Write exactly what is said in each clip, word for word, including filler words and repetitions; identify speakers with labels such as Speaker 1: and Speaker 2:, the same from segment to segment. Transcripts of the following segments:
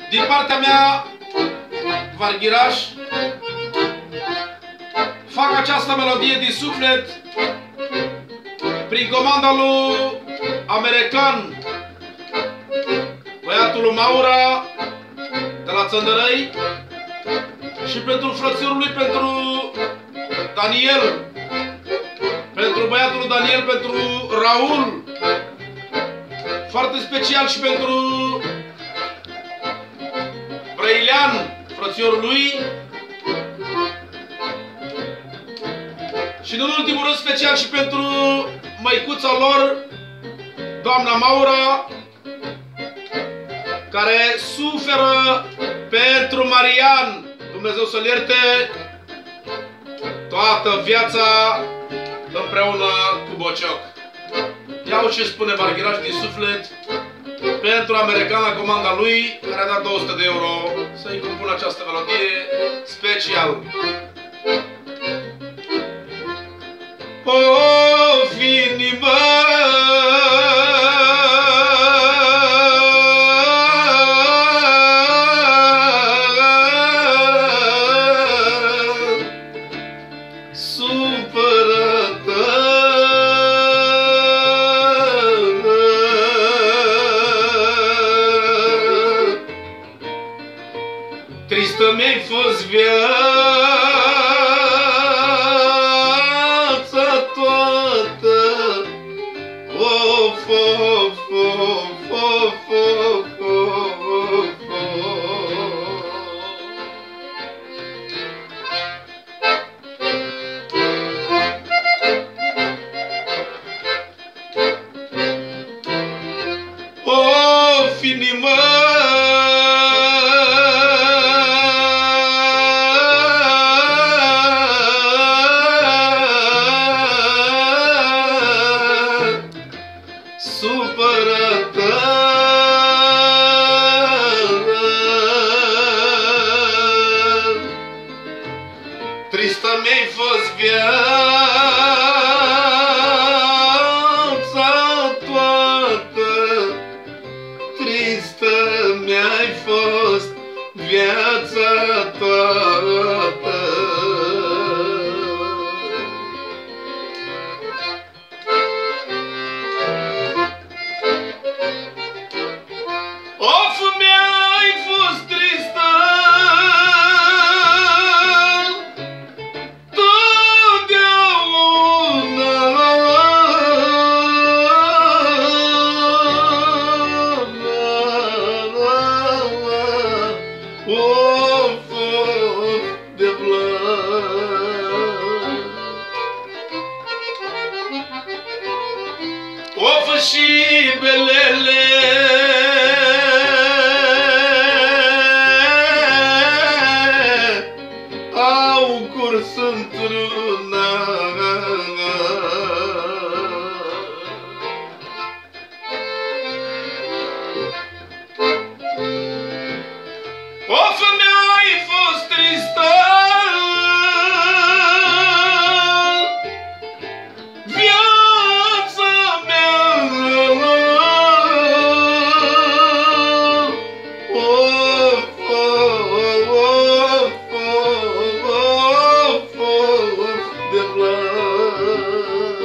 Speaker 1: Din partea mea, Varghiraș, fac această melodie din suflet prin comanda lui American, băiatul lui Maura de la Țăndărăi, și pentru frățiorul lui, pentru Daniel, pentru băiatul lui Daniel, pentru Raul, foarte special și pentru Brăilean, frățiorul lui, și în ultimul rând special și pentru măicuța lor, doamna Maura, care suferă pentru Marian. Dumnezeu să-l ierte, toată viața împreună cu Bocioc. Iau ce spune Varghiraș din suflet pentru American, la comanda lui, care a dat două sute de euro să-i compun această melodie special. Of, inimă, tristă mi-ai fost viața toată. Of, of, of, of, of, of, of, inimă, supărată, tristă mi-ai fost viața toată, tristă mi-ai fost viața toată. Of, mi-ai fost tristă totdeauna. Of, of, de blan. Of, și belele au curs într-una. Of, mi-ai fost tristă viața mea. Of, of, of, of, of, de blan.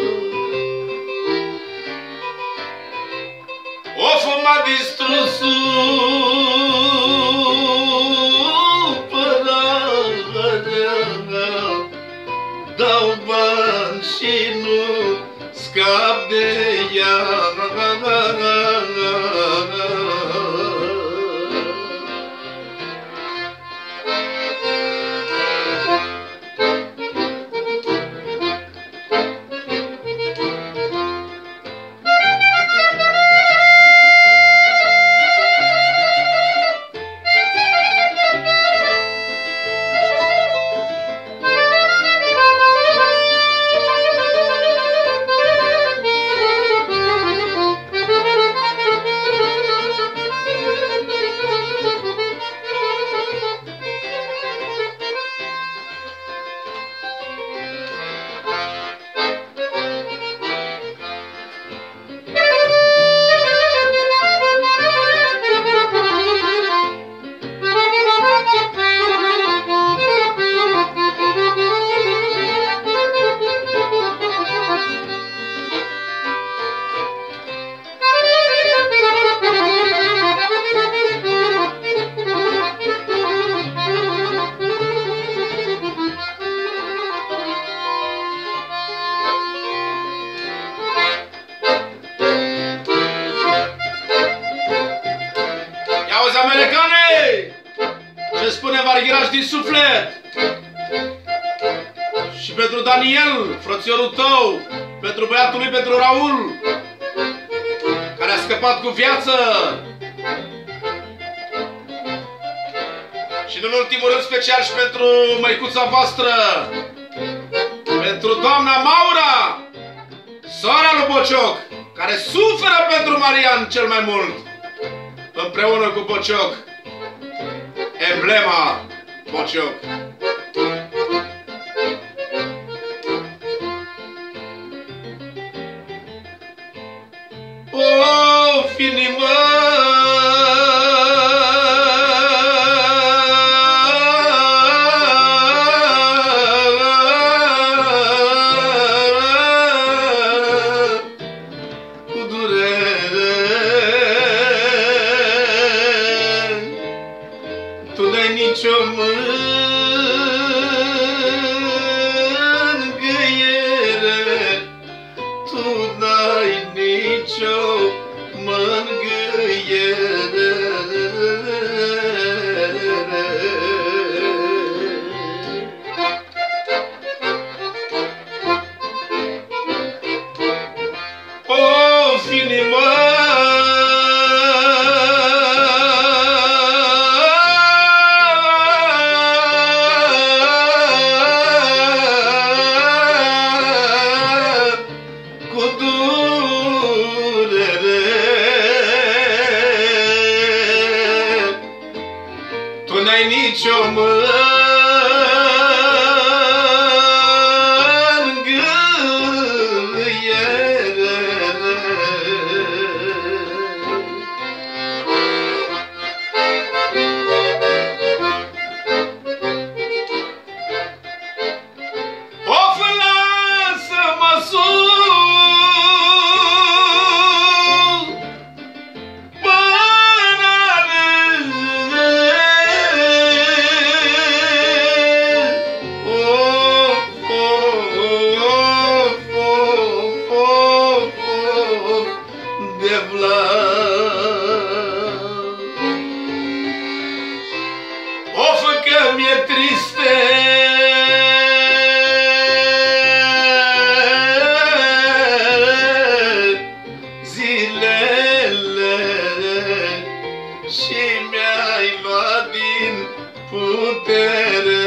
Speaker 1: Of, m-a distrus supărarea, dau bani și nu scap de ea. Arghiraș din suflet. Și pentru Daniel, frățiorul tău, pentru băiatul lui, pentru Raul, care a scăpat cu viață. Și în ultimul rând special și pentru măicuța voastră, pentru doamna Maura, sora lui Bocioc, care suferă pentru Marian cel mai mult, împreună cu Bocioc, emblema Bocioc. Of, inimă, cu durere, tu n-ai nicio mângâiere, tu n-ai nicio mângâiere. Of, inimă, cu durere, tu n-ai nicio mângâiere. Of, lasă-mă sus până of, of, of, of, of, de vlad. Of, că mi-e triste zilele și mi-ai luat din putere.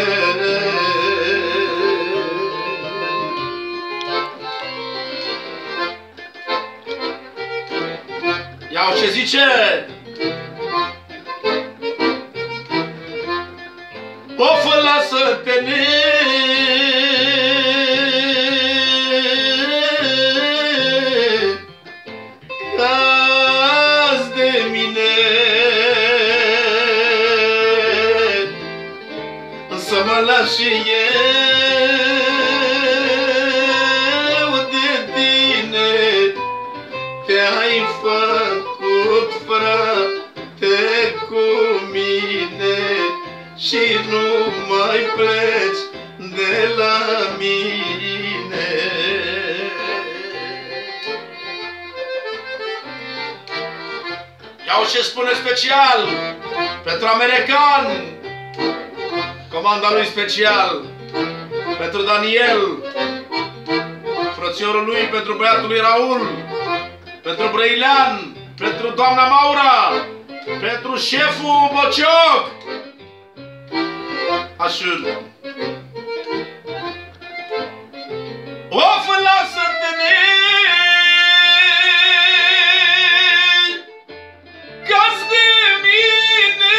Speaker 1: Iau ce zice. Of, lasă-te caz de mine, să mă las și eu de tine. Te-ai făcut, frate, cu mine și nu mai pleci de la mine. Iau ce spune special pentru american, comanda lui special, pentru Daniel, frățiorul lui, pentru băiatul lui Raul, pentru Brăilean, pentru doamna Maura, pentru șeful Bocioc. Așa. Of, lasă-te caz de mine,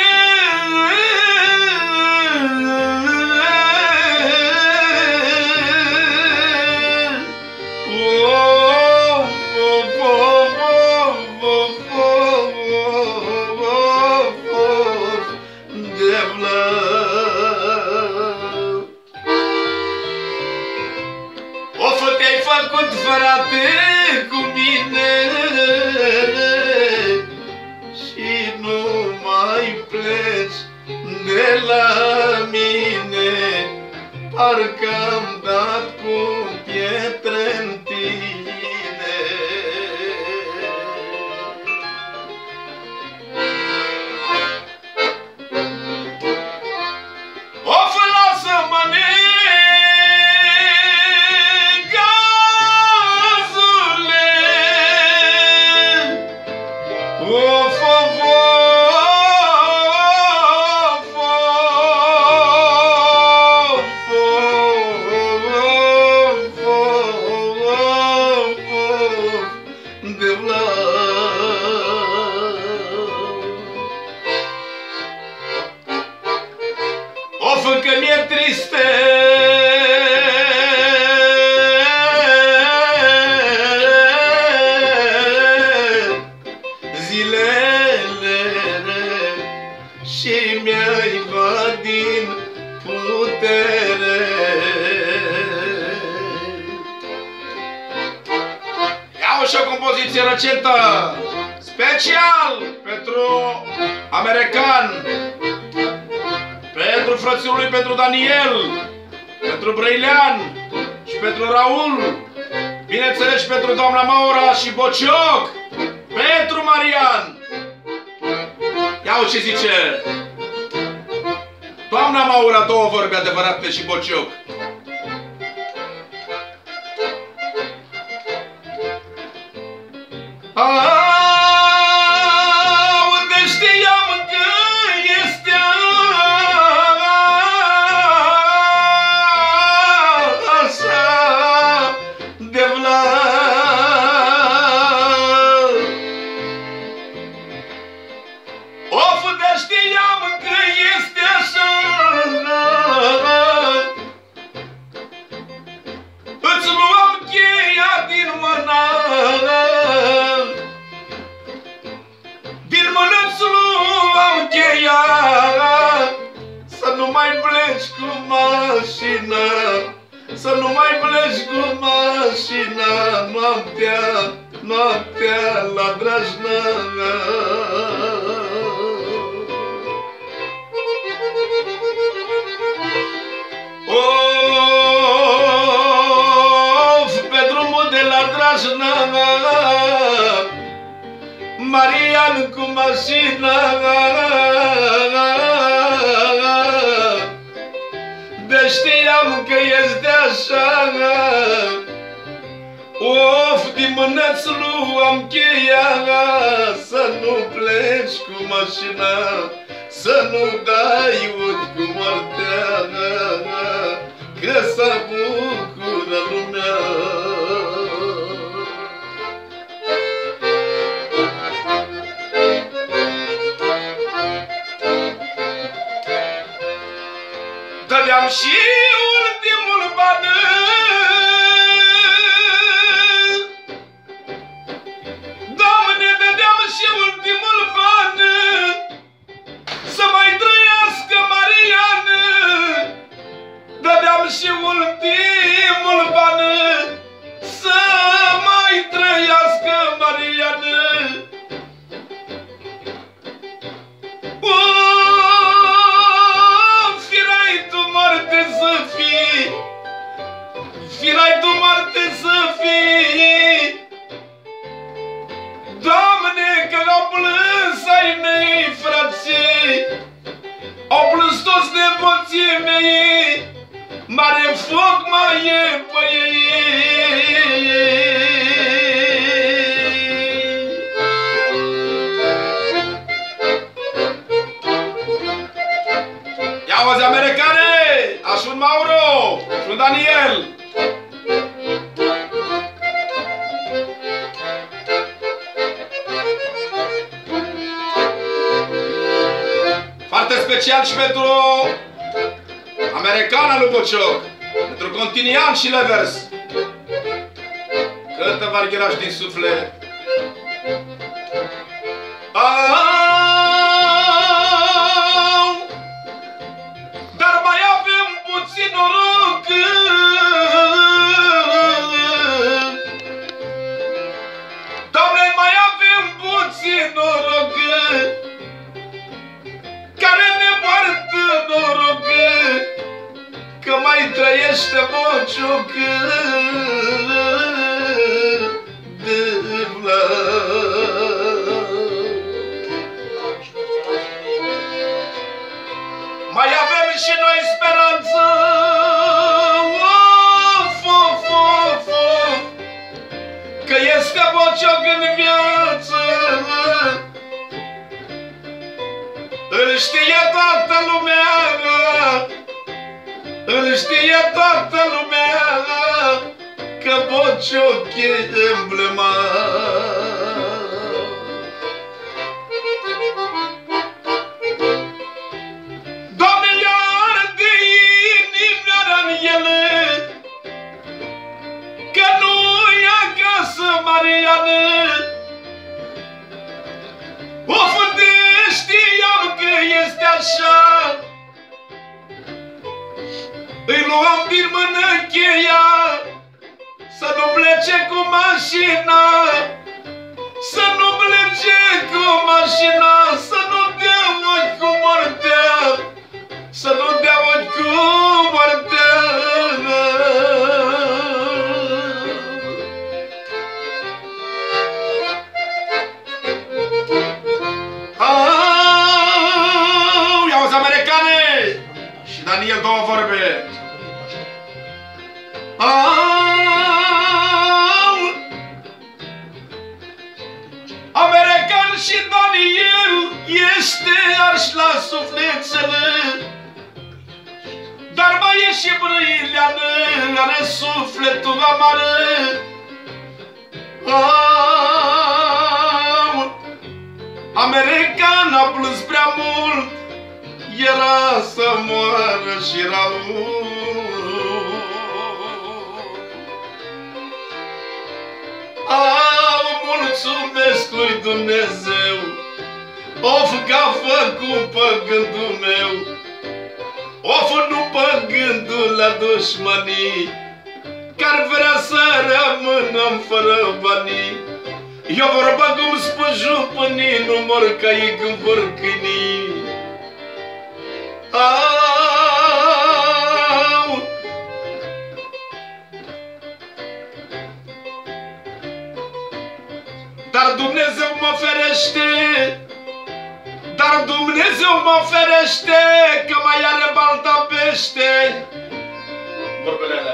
Speaker 1: of, of, of, of, of, of, of, de vlad. vlad. Of, că mi-e triste zilele și mi-ai luat din putere. Iau și o compoziție recentă special pentru american, pentru frățiul lui, pentru Daniel, pentru Brăilean și pentru Raul, bineînțeles și pentru doamna Maura și Bocioc, pentru Marian. Iau ce zice doamna Maura, două vorbe adevărate și Bocioc. Să nu mai pleci cu mașina, să nu mai pleci cu mașina, noaptea, noaptea la Drajna. Of, pe drumul de la Drajna, Marian cu mașina, de știam că este așa. Of, dimineața luam cheia, să nu pleci cu mașina, să nu dai ochi cu moartea, că s-a bucură lumea. Dădeam și ultimul ban, Doamne, dădeam și ultimul ban, să mai trăiască Marian. Dădeam și ultimul ban, să mai trăiască Marian. Firai tu moarte să fii, Doamne, că au plâns ai mei frații, au plâns toți nepoții mei, mare foc mai e pe ei. Ia auzi, americane, așun Mauro, așun Daniel. Foarte special și pentru americana lui Bocioc, pentru Continian și Levers. Cântă Vargheraș din suflet. Dar mai avem puțin noroc, Doamne, mai avem puțin noroc, care ne poartă noroc, că mai trăiește Bocioc de vlad. Mai avem și noi speranță, of, of, of, of, că este Bocioc în viață. Îl știe toată lumea, îl știe toată lumea, că Bocioc e emblema. așa, îi luăm din mână cheia, să nu plece cu mașina, să nu plece cu mașina, să nu dea ochi cu moartea, să nu dea ochi cu moartea. Au, ia-uzi americane! Și Daniel două vorbe. Au, american și Daniel este arș la sufletele, dar mai e și Brăileană, are sufletul amară. Au, american a plâns prea mult, era să moară și Raul. Au, mulțumesc lui Dumnezeu, of că-a făcut pe gândul meu, of nu pe gândul la dușmanii, că-ar vrea să rămânăm fără banii. Eu vorba cum spăjupânii, nu mor ca ei când vor câini. Au, dar Dumnezeu mă ferește, dar Dumnezeu mă ferește, că mai are balta pește. Vorbele alea.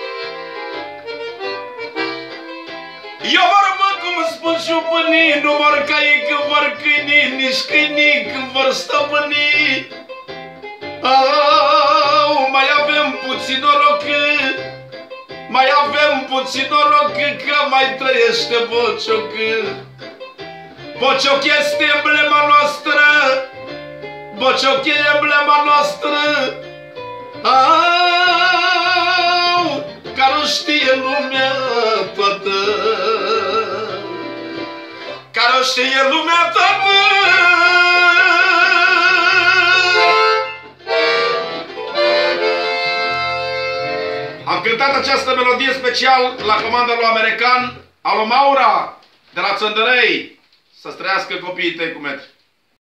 Speaker 1: Eu vorbă cum spun șupânii, nu mor ca ei când vor câini, nici câinii când vor stăpâni. Au, mai avem puțin noroc, mai avem puțin noroc, că mai trăiește Bocioc. Bocioc este emblema noastră, Bocioc e emblema noastră. Au, care o știe lumea toată, care o știe lumea toată. Am cântat această melodie special la comanda lui american, al lui Maura, de la Țăndărei. Să-ți trăiască copiii tăi cu metri.